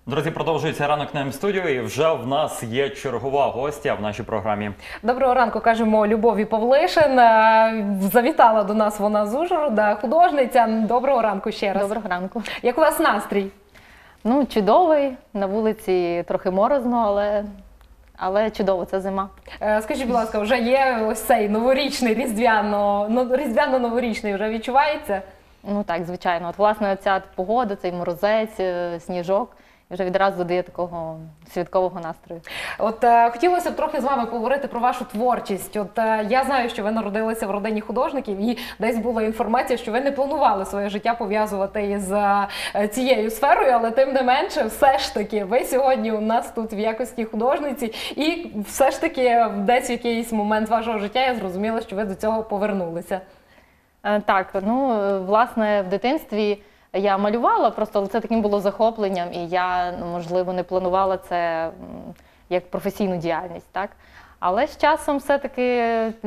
Друзі, продовжується ранок на М-студіо і вже в нас є чергова гостя в нашій програмі. Доброго ранку, кажемо Любові Павлишин. Завітала до нас вона з Ужгорода, художниця. Доброго ранку ще раз. Доброго ранку. Як у вас настрій? Ну, чудовий. На вулиці трохи морозно, але чудово, це зима. Скажіть, будь ласка, вже є ось цей новорічний, різдвяно-новорічний, вже відчувається? Ну так, звичайно. От, власне, ця погода, цей морозець, сніжок, вже відразу додає такого святкового настрою. От хотілося б трохи з вами поговорити про вашу творчість. От я знаю, що ви народилися в родині художників, і десь була інформація, що ви не планували своє життя пов'язувати із цією сферою, але тим не менше, все ж таки, ви сьогодні у нас тут в якості художниці, і все ж таки десь в якийсь момент вашого життя я зрозуміла, що ви до цього повернулися. Так, ну, власне, в дитинстві я малювала, просто це таким було захопленням, і я, можливо, не планувала це як професійну діяльність, так? Але з часом все-таки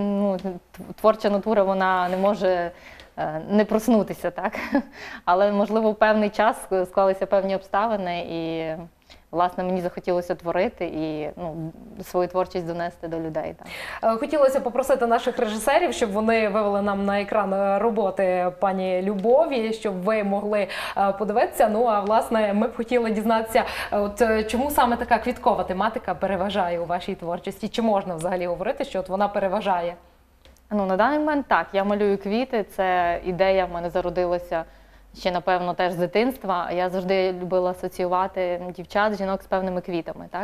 творча натура, вона не може не проснутися, так? Але, можливо, в певний час склалися певні обставини, і, власне, мені захотілося творити і свою творчість донести до людей. Так. Хотілося попросити наших режисерів, щоб вони вивели нам на екран роботи пані Любові, щоб ви могли подивитися. Ну, а власне, ми б хотіли дізнатися, от чому саме така квіткова тематика переважає у вашій творчості? Чи можна взагалі говорити, що от вона переважає? Ну, на даний момент так, я малюю квіти, це ідея в мене зародилася ще, напевно, теж з дитинства. Я завжди любила асоціювати дівчат, жінок з певними квітами, так?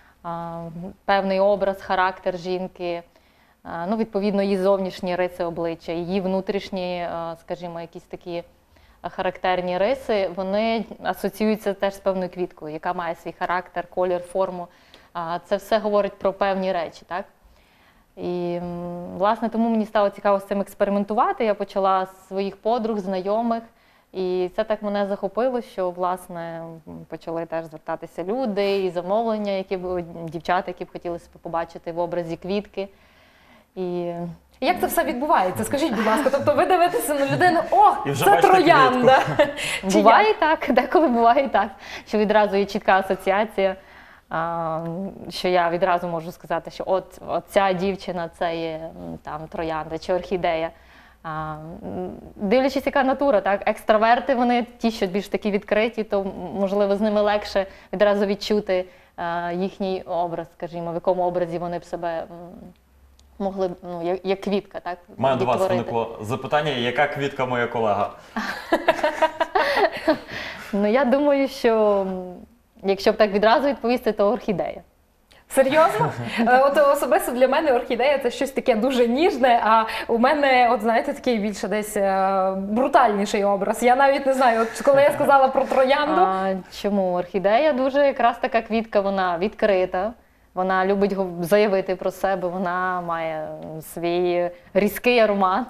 Певний образ, характер жінки, ну, відповідно, її зовнішні риси обличчя, її внутрішні, скажімо, якісь такі характерні риси, вони асоціюються теж з певною квіткою, яка має свій характер, колір, форму. Це все говорить про певні речі, так? І, власне, тому мені стало цікаво з цим експериментувати. Я почала з своїх подруг, знайомих, і це так мене захопило, що, власне, почали теж звертатися люди і замовлення, дівчата, які б хотіли себе побачити в образі квітки. І як це все відбувається? Скажіть, будь ласка, тобто ви дивитеся на людину, о, це троянда! Буває так, деколи буває так, що відразу є чітка асоціація, що я відразу можу сказати, що от ця дівчина – це є там троянда чи орхідея. Дивлячись, яка натура, так? Екстраверти, вони ті, що більш такі відкриті, то, можливо, з ними легше відразу відчути їхній образ, скажімо, в якому образі вони б себе могли, як квітка, так? У мене до вас виникло запитання, яка квітка моя колега? Ну, я думаю, що якщо б так відразу відповісти, то орхідея. Серйозно? От особисто для мене орхідея – це щось таке дуже ніжне, а у мене, от знаєте, такий більше десь брутальніший образ. Я навіть не знаю, от коли я сказала про троянду. Чому? Орхідея дуже якраз така квітка, вона відкрита, вона любить заявити про себе, вона має свій різкий аромат.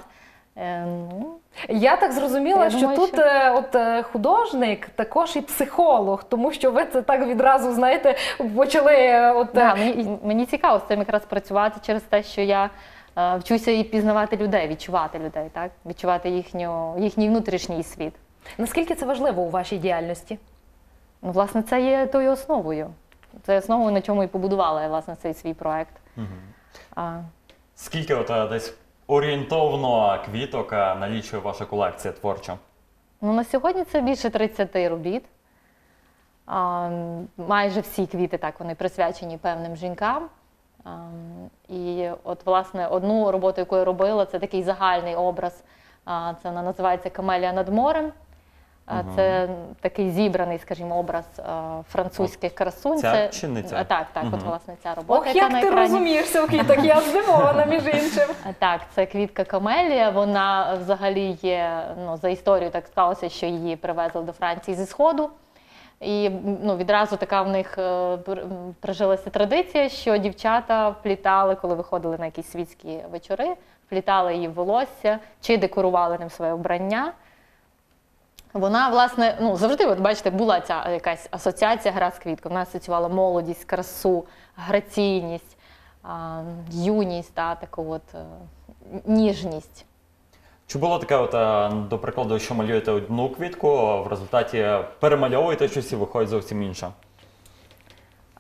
Я так зрозуміла, що тут художник також і психолог, тому що ви це так відразу, знаєте, почали… Мені цікаво з цим якраз працювати через те, що я вчуся і пізнавати людей, відчувати людей, так? Відчувати їхній внутрішній світ. Наскільки це важливо у вашій діяльності? Ну, власне, це є тою основою. Це основою, на чому і побудувала я, власне, цей свій проект. Скільки десь орієнтовно квіток налічує ваша колекція творча? Ну, на сьогодні це більше 30 робіт. Майже всі квіти, так, вони присвячені певним жінкам. І от, власне, одну роботу, яку я робила, це такий загальний образ. Це вона називається «Камелія над морем». Це такий зібраний, скажімо, образ французьких красунь. Ця чи не ця? Так, от, власне, ця робота. Ох, як ти розумієшся у квітах, я здивована, між іншим. Так, це квітка камелія, вона взагалі є, за історією так склалося, що її привезли до Франції зі Сходу. І відразу така в них прижилася традиція, що дівчата вплітали, коли виходили на якісь світські вечори, вплітали її в волосся чи декорували ним своє вбрання. Вона, власне, завжди, от бачите, була ця якась асоціація, гра з квіткою. Вона асоціювала молодість, красу, граційність, юність, таку от ніжність. Чи було таке, до прикладу, що малюєте одну квітку, в результаті перемальовуєте щось і виходить зовсім інше?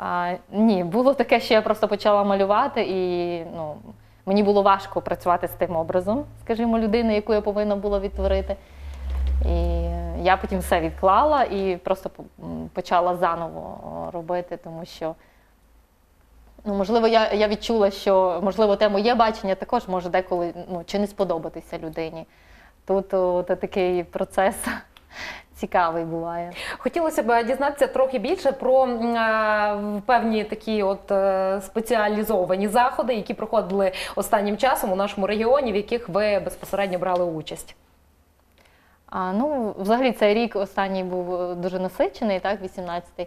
Ні, було таке, що я просто почала малювати, і ну, мені було важко працювати з тим образом, скажімо, людини, яку я повинна була відтворити. І я потім все відклала і просто почала заново робити, тому що, ну, можливо, я відчула, що, можливо, те моє бачення також може деколи, ну, чи не сподобатися людині. Тут такий процес цікавий буває. Хотілося б дізнатися трохи більше про певні такі от спеціалізовані заходи, які проходили останнім часом у нашому регіоні, в яких ви безпосередньо брали участь. Ну, взагалі, цей рік останній був дуже насичений, так, 18-й.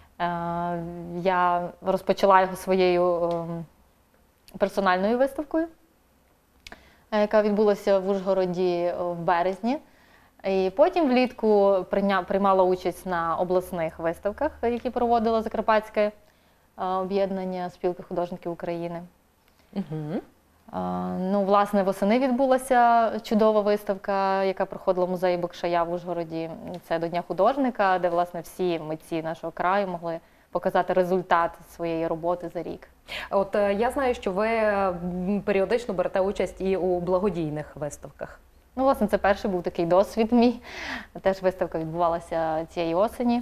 Я розпочала його своєю персональною виставкою, яка відбулася в Ужгороді в березні. І потім влітку приймала участь на обласних виставках, які проводило Закарпатське об'єднання спілки художників України. Угу. Ну, власне, восени відбулася чудова виставка, яка проходила в музеї Бокшая в Ужгороді. Це до Дня художника, де, власне, всі митці нашого краю могли показати результат своєї роботи за рік. От я знаю, що ви періодично берете участь і у благодійних виставках. Ну, власне, це перший був такий досвід мій. Теж виставка відбувалася цієї осені.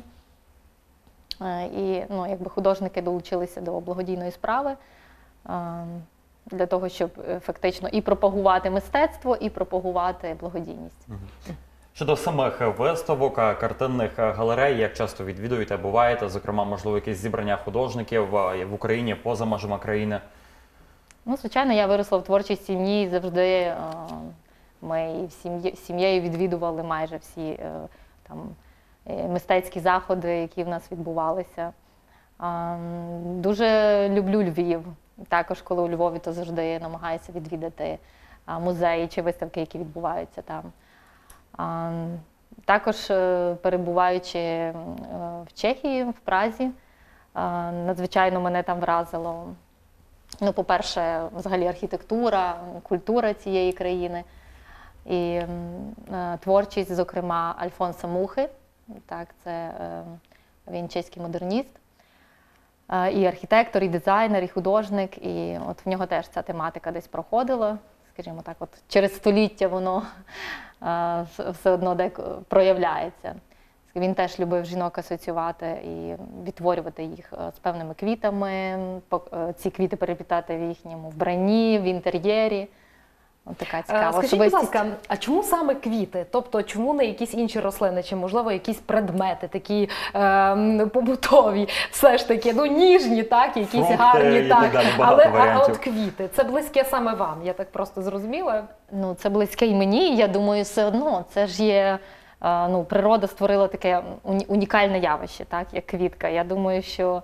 І, ну, якби художники долучилися до благодійної справи для того, щоб фактично і пропагувати мистецтво, і пропагувати благодійність. Щодо самих виставок, картинних галерей, як часто відвідуєте, буваєте, зокрема, можливо, якісь зібрання художників в Україні, поза межами країни? Ну, звичайно, я виросла в творчій сім'ї і завжди ми з сім'єю відвідували майже всі там мистецькі заходи, які в нас відбувалися. Дуже люблю Львів. Також, коли у Львові, то завжди намагаюся відвідати музеї чи виставки, які відбуваються там. Також, перебуваючи в Чехії, в Празі, надзвичайно мене там вразило, ну, по-перше, взагалі архітектура, культура цієї країни і творчість, зокрема, Альфонса Мухи. Так, це він чеський модерніст. І архітектор, і дизайнер, і художник, і от в нього теж ця тематика десь проходила, скажімо так, от через століття воно все одно проявляється. Він теж любив жінок асоціювати і відтворювати їх з певними квітами, ці квіти переплітати в їхньому вбранні, в інтер'єрі. Ось така цікава Скажіть, будь ласка, а чому саме квіти? Тобто, чому не якісь інші рослини, чи, можливо, якісь предмети, такі побутові, все ж таки, ну, ніжні, так, якісь Фрукти, гарні, і так, далі а от квіти, це близьке саме вам, я так просто зрозуміла? Ну, це близьке і мені, я думаю, все одно, це ж є, ну, природа створила таке унікальне явище, так, як квітка. Я думаю, що,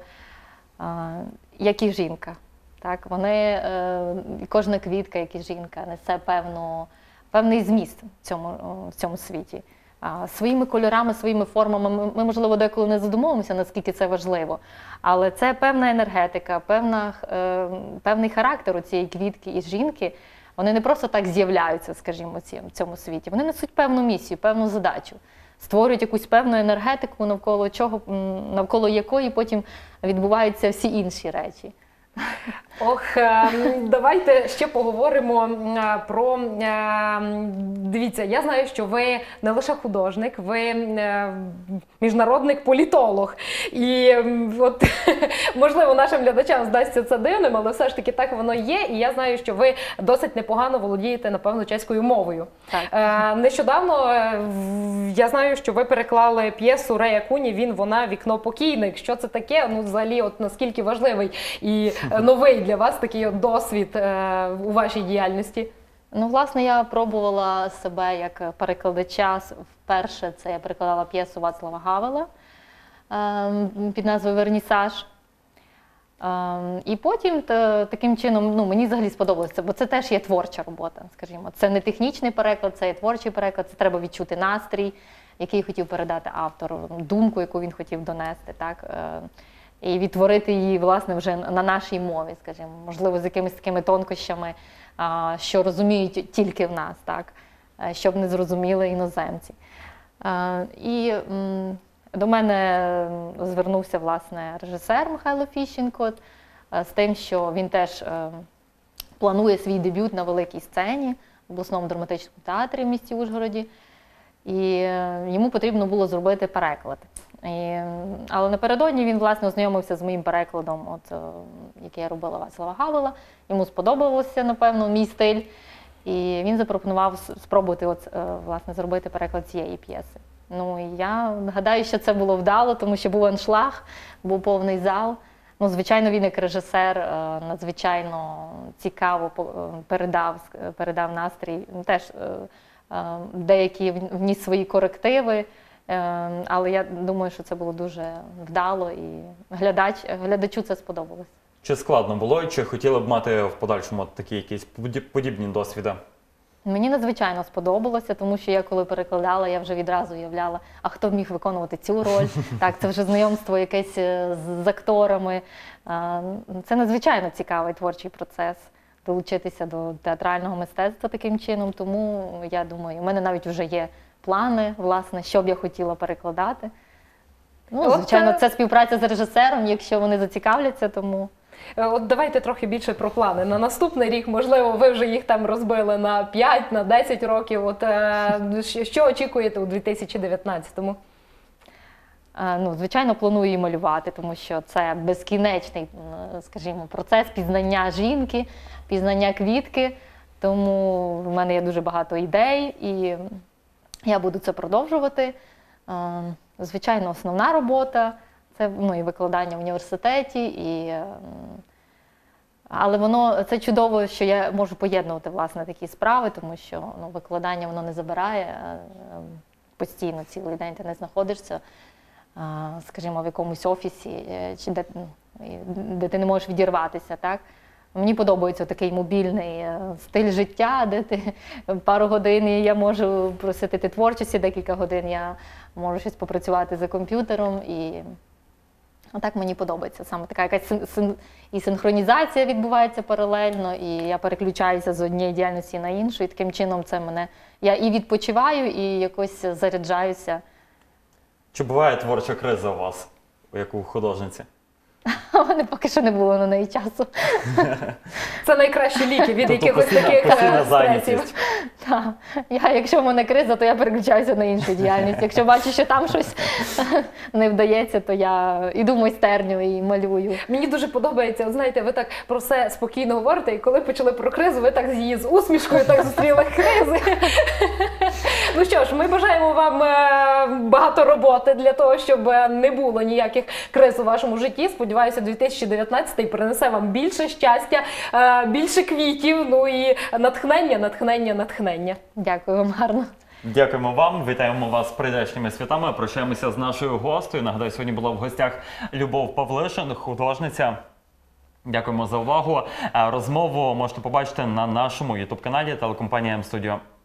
як і жінка. Так, кожна квітка, як і жінка, несе певний зміст в цьому світі. Своїми кольорами, своїми формами ми, можливо, деколи не задумовуємося, наскільки це важливо, але це певна енергетика, певний характер у цієї квітки і жінки. Вони не просто так з'являються, скажімо, в цьому світі. Вони несуть певну місію, певну задачу, створюють якусь певну енергетику, навколо якої потім відбуваються всі інші речі. Ох, давайте ще поговоримо про, дивіться, я знаю, що ви не лише художник, ви міжнародний політолог. І от, можливо, нашим глядачам здасться це дивним, але все ж таки так воно є. І я знаю, що ви досить непогано володієте, напевно, чеською мовою. Так. Нещодавно я знаю, що ви переклали п'єсу Рея Куні «Він, вона, вікно, покійник». Що це таке? Ну, взагалі, от наскільки важливий і новий для вас такий от досвід у вашій діяльності? Ну, власне, я пробувала себе як перекладача. Вперше це я перекладала п'єсу Вацлава Гавела під назвою «Вернісаж». І потім таким чином, ну, мені взагалі сподобалося, бо це теж є творча робота, скажімо. Це не технічний переклад, це є творчий переклад, це треба відчути настрій, який хотів передати автор, думку, яку він хотів донести, так? І відтворити її, власне, вже на нашій мові, скажімо, можливо, з якимись такими тонкощами, що розуміють тільки в нас, так, щоб не зрозуміли іноземці. І До мене звернувся, власне, режисер Михайло Фіщенко з тим, що він теж планує свій дебют на великій сцені в обласному драматичному театрі в місті Ужгороді. І йому потрібно було зробити переклад. Але напередодні він, власне, ознайомився з моїм перекладом, який я робила Вацлава Гавела. Йому сподобався, напевно, мій стиль. І він запропонував спробувати власне, зробити переклад цієї п'єси. Ну, і я гадаю, що це було вдало, тому що був аншлаг, був повний зал. Ну, звичайно, він як режисер надзвичайно цікаво передав настрій. Теж деякі вніс свої корективи, але я думаю, що це було дуже вдало і глядачу це сподобалось. Чи складно було, чи хотіли б мати в подальшому такі якісь подібні досвіди? Мені надзвичайно сподобалося, тому що я коли перекладала, я вже відразу уявляла, а хто б міг виконувати цю роль. Так, це вже знайомство якесь з акторами. Це надзвичайно цікавий творчий процес, долучитися до театрального мистецтва таким чином. Тому, я думаю, у мене навіть вже є плани, власне, що б я хотіла перекладати. Ну, звичайно, це співпраця з режисером, якщо вони зацікавляться, тому... От давайте трохи більше про плани. На наступний рік, можливо, ви вже їх там розбили на 5, на 10 років. От що очікуєте у 2019-му? Ну, звичайно, планую її малювати, тому що це безкінечний, скажімо, процес пізнання жінки, пізнання квітки. Тому в мене є дуже багато ідей, і я буду це продовжувати. Звичайно, основна робота – це і викладання в університеті, але це чудово, що я можу поєднувати, власне, такі справи, тому що викладання воно не забирає постійно, цілий день ти не знаходишся, скажімо, в якомусь офісі, чи де ти не можеш відірватися, так? Мені подобається такий мобільний стиль життя, де ти пару годин я можу просвятити творчості, декілька годин я можу щось попрацювати за комп'ютером. І так мені подобається. Саме така якась і синхронізація відбувається паралельно, і я переключаюся з однієї діяльності на іншу, і таким чином я і відпочиваю, і якось заряджаюся. Чи буває творча криза у вас, як у художниці? У мене поки що не було на неї часу. Це найкращі ліки від Тобто якихось таких постійна стресів. зайнятість. Так. Якщо в мене криза, то я переключаюся на іншу діяльність. Якщо бачу, що там щось не вдається, то я йду в майстерню і малюю. Мені дуже подобається, от знаєте, ви так про все спокійно говорите, і коли почали про кризу, ви так її з усмішкою так зустріли кризи. Ну що ж, ми бажаємо вам багато роботи для того, щоб не було ніяких криз у вашому житті. Сподіваюся, 2019 принесе вам більше щастя, більше квітів, ну і натхнення. Дякую вам гарно. Дякуємо вам, вітаємо вас з прийдешніми святами, прощаємося з нашою гостею. Нагадаю, сьогодні була в гостях Любов Павлишин, художниця. Дякуємо за увагу. Розмову можете побачити на нашому ютуб-каналі телекомпанія М-Студіо.